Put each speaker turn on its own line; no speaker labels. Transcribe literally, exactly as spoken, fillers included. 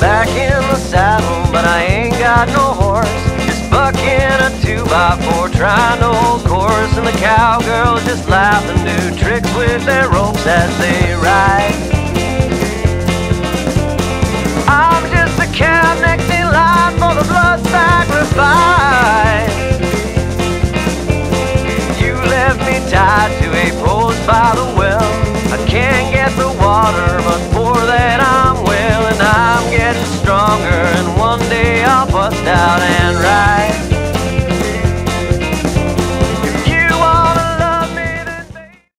back in the saddle, but I ain't got no horse. Just bucking a two by four, trying to hold course, and the cowgirls just laugh and do tricks with their ropes as they ride. I'm just a cab next in line for the blood sacrifice. You left me tied to a post by the well. I can't get the water, but